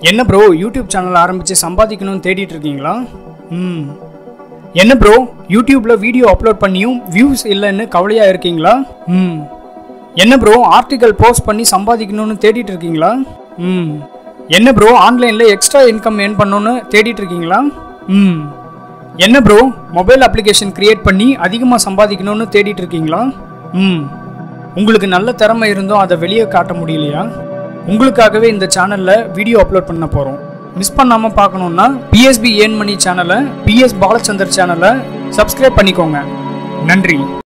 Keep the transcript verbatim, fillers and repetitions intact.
என்ன bro YouTube channel ஆரம்பித்து சம்பாதிக்கணும்னு தேடிட்டு இருக்கீங்களா? ம் என்ன ப்ரோ யூடியூப்பில் வீடியோ அப்லோட் பண்ணியும் வியூஸ் இல்லைன்னு கவலையாக இருக்கீங்களா? ம் என்ன ப்ரோ ஆர்டிக்கல் போஸ்ட் பண்ணி சம்பாதிக்கணும்னு தேடிட்டு இருக்கீங்களா? ம் என்ன ப்ரோ ஆன்லைனில் எக்ஸ்ட்ரா இன்கம் ஏர்ன் பண்ணணும்னு தேடிட்டு இருக்கீங்களா? ம் என்ன ப்ரோ மொபைல் அப்ளிகேஷன் கிரியேட் பண்ணி அதிகமாக சம்பாதிக்கணும்னு தேடிட்டு இருக்கீங்களா? ம் உங்களுக்கு நல்ல திறமை இருந்தும் அதை வெளியே காட்ட முடியலையா? உங்களுக்காகவே இந்த சேனலில் வீடியோ அப்லோட் பண்ண போகிறோம். மிஸ் பண்ணாமல் பார்க்கணுன்னா பிஎஸ்பி ஏர்ன் மணி சேனலை, பிஎஸ் பாலச்சந்தர் சேனலை சப்ஸ்கிரைப் பண்ணிக்கோங்க. நன்றி.